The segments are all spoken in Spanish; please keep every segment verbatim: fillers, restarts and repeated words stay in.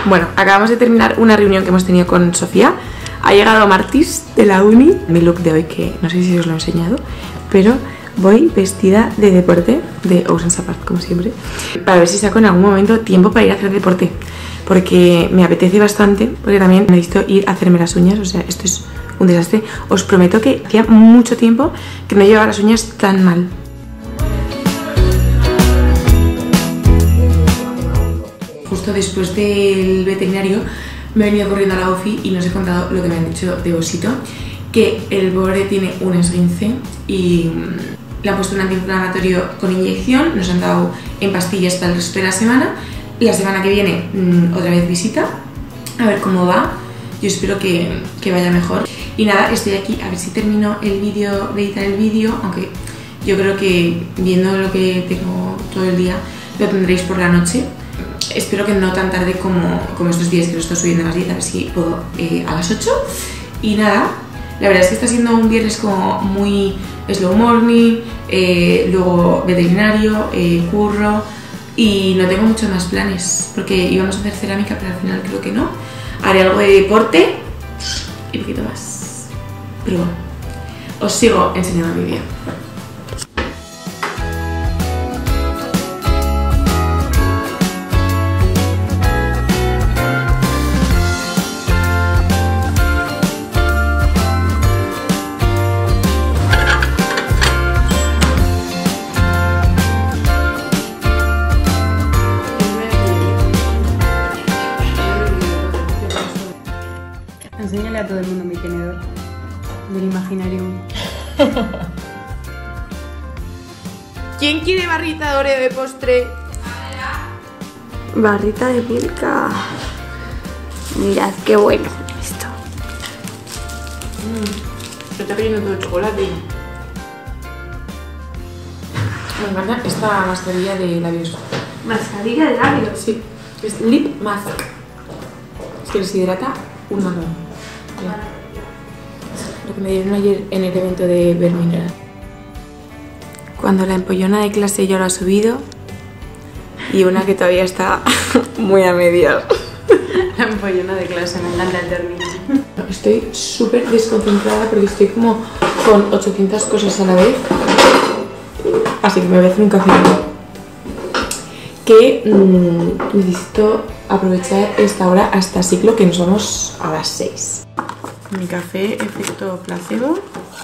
Bueno, acabamos de terminar una reunión que hemos tenido con Sofía. Ha llegado Martis de la uni. Mi look de hoy, que no sé si os lo he enseñado, pero voy vestida de deporte, de Oceans Apart, como siempre, para ver si saco en algún momento tiempo para ir a hacer deporte, porque me apetece bastante, porque también necesito ir a hacerme las uñas. O sea, esto es un desastre. Os prometo que hacía mucho tiempo que no llevaba las uñas tan mal. Justo después del veterinario me he venido corriendo a la O F I y nos he contado lo que me han dicho de Osito, que el pobre tiene un esguince y le han puesto un antiinflamatorio con inyección, nos han dado en pastillas para el resto de la semana. La semana que viene mmm, otra vez visita, a ver cómo va. Yo espero que, que vaya mejor. Y nada, estoy aquí a ver si termino el vídeo, de editar el vídeo, aunque yo creo que viendo lo que tengo todo el día lo tendréis por la noche. Espero que no tan tarde como, como estos días que lo estoy subiendo a las diez, a ver si puedo eh, a las ocho. Y nada, la verdad es que está siendo un viernes como muy slow morning, eh, luego veterinario, eh, curro, y no tengo muchos más planes, porque íbamos a hacer cerámica, pero al final creo que no. Haré algo de deporte y poquito más. Pero bueno, os sigo enseñando mi vídeo. Enséñale a todo el mundo mi tenedor del imaginario. ¿Quién quiere barrita de Oreo de postre? Barrita de Milka. Mirad qué bueno esto. Mm, se está cayendo todo el chocolate. Me encanta esta mascarilla de labios. Mascarilla de labios. Sí, es Lip Mask. Es que les hidrata un montón. Lo que me dieron ayer en el evento de Bermineral. Cuando la empollona de clase ya lo ha subido y una que todavía está muy a medias. La empollona de clase, me encanta el término. Estoy súper desconcentrada porque estoy como con ochocientas cosas a la vez. Así que me voy a hacer un café. Que mmm, necesito aprovechar esta hora hasta ciclo, que nos vamos a las seis. Mi café efecto placebo.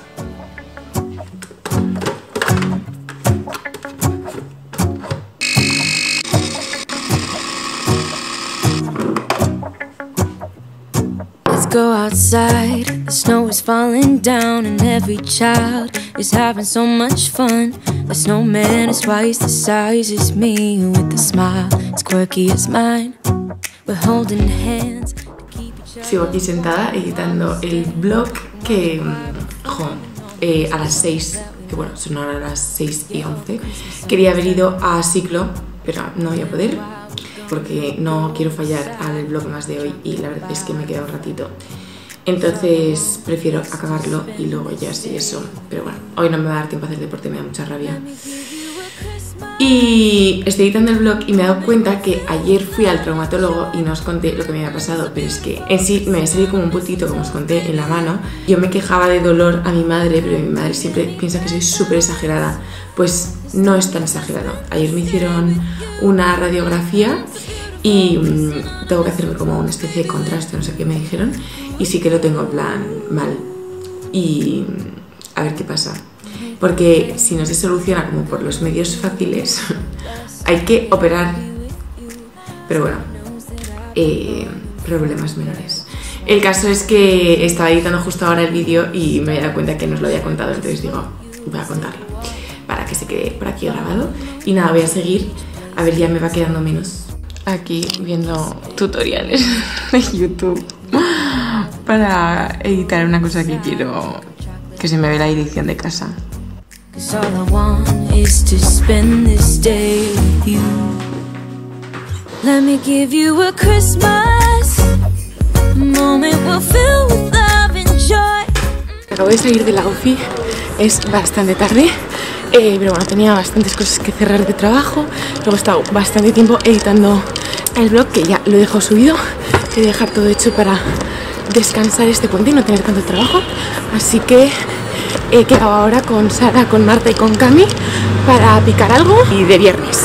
Let's go outside, the snow is falling down and every child is having so much fun. The snowman is twice the size as me with a smile as quirky as mine. We're holding hands. Sigo aquí sentada editando el vlog que, jo, eh, a las seis, que bueno, son ahora las seis y once, quería haber ido a ciclo, pero no voy a poder porque no quiero fallar al vlog más de hoy y la verdad es que me queda un ratito. Entonces prefiero acabarlo y luego ya sí eso. Pero bueno, hoy no me va a dar tiempo a hacer deporte, me da mucha rabia. Y estoy editando el vlog y me he dado cuenta que ayer fui al traumatólogo y no os conté lo que me había pasado, pero es que en sí me había salido como un puntito, como os conté, en la mano. Yo me quejaba de dolor a mi madre, pero mi madre siempre piensa que soy súper exagerada. Pues no es tan exagerado. Ayer me hicieron una radiografía y mmm, tengo que hacerme como una especie de contraste, no sé qué me dijeron, y sí que lo tengo en plan mal. Y a ver qué pasa. Porque si no se soluciona como por los medios fáciles, hay que operar. Pero bueno, eh, problemas menores. El caso es que estaba editando justo ahora el vídeo y me he dado cuenta que no os lo había contado, entonces digo, voy a contarlo para que se quede por aquí grabado. Y nada, voy a seguir, a ver, ya me va quedando menos. Aquí viendo tutoriales de YouTube para editar una cosa que quiero que se me ve la edición de casa. Cause all I want is to spend this day with you. Let me give you a Christmas moment we'll fill with love and joy. Acabo de salir de la O F I, es bastante tarde, eh, pero bueno, tenía bastantes cosas que cerrar de trabajo. Luego he estado bastante tiempo editando el vlog, que ya lo dejo subido. Voy a dejar todo hecho para descansar este puente y no tener tanto trabajo. Así que he quedado ahora con Sara, con Marta y con Cami para picar algo y de viernes.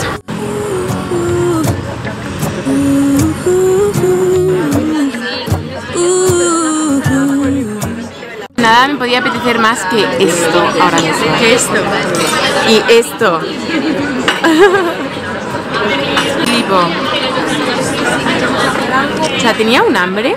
Nada me podía apetecer más que esto ahora mismo. ¿Qué esto? Y esto. Flipo. O sea, tenía un hambre.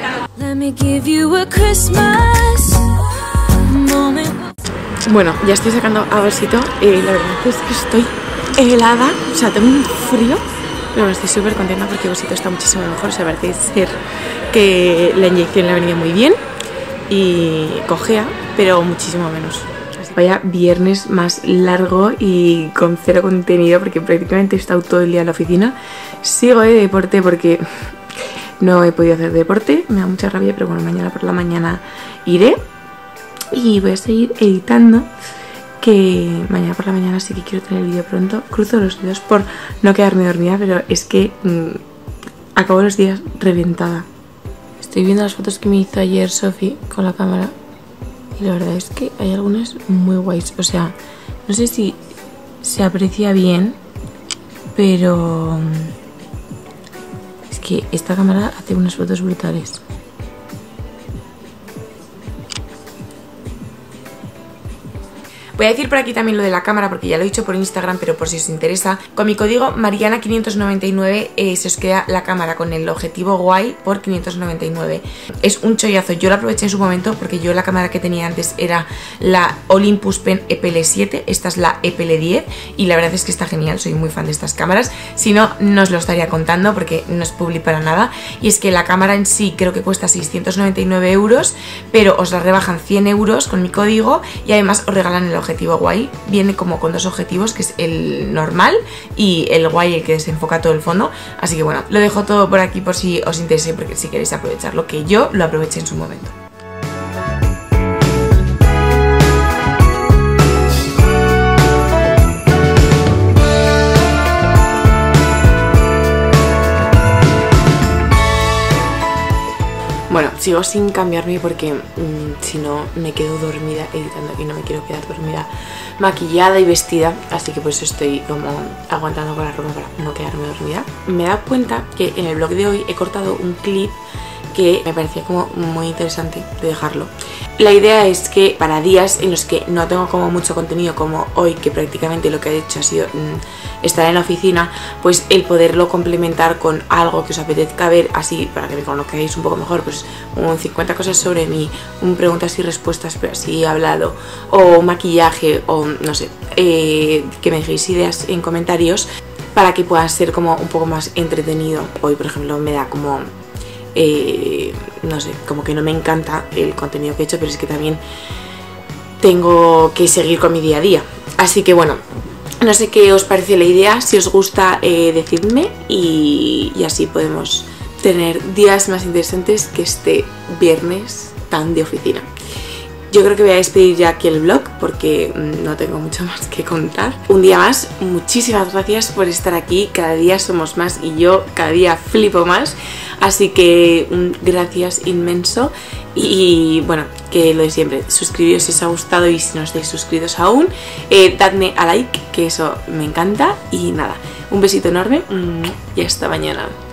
Bueno, ya estoy sacando a Osito. Eh, la verdad es que estoy helada. O sea, tengo un frío. Pero bueno, estoy súper contenta porque Osito está muchísimo mejor. O sea, parece ser que la inyección le ha venido muy bien. Y cojea, pero muchísimo menos. Vaya viernes más largo y con cero contenido porque prácticamente he estado todo el día en la oficina. Sigo de deporte porque no he podido hacer deporte, me da mucha rabia, pero bueno, mañana por la mañana iré. Y voy a seguir editando, que mañana por la mañana sí que quiero tener el vídeo pronto. Cruzo los dedos por no quedarme dormida, pero es que mmm, acabo los días reventada. Estoy viendo las fotos que me hizo ayer Sofi con la cámara y la verdad es que hay algunas muy guays. O sea, no sé si se aprecia bien, pero es que esta cámara hace unas fotos brutales. Voy a decir por aquí también lo de la cámara porque ya lo he dicho por Instagram, pero por si os interesa, con mi código Mariana quinientos noventa y nueve eh, se os queda la cámara con el objetivo guay por quinientos noventa y nueve. Es un chollazo, yo la aproveché en su momento porque yo la cámara que tenía antes era la Olympus Pen E P L siete, esta es la E P L diez y la verdad es que está genial, soy muy fan de estas cámaras. Si no, no os lo estaría contando porque no es publi para nada. Y es que la cámara en sí creo que cuesta seiscientos noventa y nueve euros, pero os la rebajan cien euros con mi código y además os regalan el objetivo objetivo guay. Viene como con dos objetivos, que es el normal y el guay, el que desenfoca todo el fondo. Así que bueno, lo dejo todo por aquí por si os interesa, porque si queréis aprovecharlo, que yo lo aproveché en su momento. Bueno, sigo sin cambiarme porque mmm, si no me quedo dormida editando y no me quiero quedar dormida maquillada y vestida, así que por eso estoy como aguantando con la ropa para no quedarme dormida. Me he dado cuenta que en el vlog de hoy he cortado un clip que me parecía como muy interesante de dejarlo. La idea es que para días en los que no tengo como mucho contenido, como hoy, que prácticamente lo que he hecho ha sido mmm, estar en la oficina, pues el poderlo complementar con algo que os apetezca ver, así para que me conozcáis un poco mejor, pues un cincuenta cosas sobre mí, un preguntas y respuestas pero así hablado, o maquillaje, o no sé, eh, que me dejéis ideas en comentarios para que pueda ser como un poco más entretenido. Hoy por ejemplo me da como... Eh, no sé, como que no me encanta el contenido que he hecho, pero es que también tengo que seguir con mi día a día. Así que bueno, no sé qué os parece la idea, si os gusta eh, decidme y, y así podemos tener días más interesantes que este viernes tan de oficina. Yo creo que voy a despedir ya aquí el vlog porque no tengo mucho más que contar. Un día más, muchísimas gracias por estar aquí, cada día somos más y yo cada día flipo más. Así que un gracias inmenso y bueno, que lo de siempre, suscribiros si os ha gustado y si no estáis suscritos aún, eh, dadme a like, que eso me encanta y nada, un besito enorme y hasta mañana.